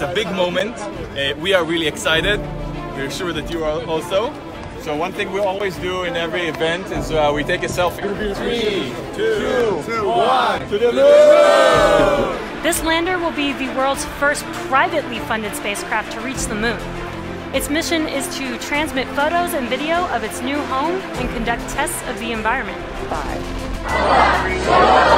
It's a big moment. We are really excited. We're sure that you are also. So one thing we always do in every event is we take a selfie. 3, 2, 1, to the moon! This lander will be the world's first privately funded spacecraft to reach the moon. Its mission is to transmit photos and video of its new home and conduct tests of the environment. 5, 4, 3, 2, 1.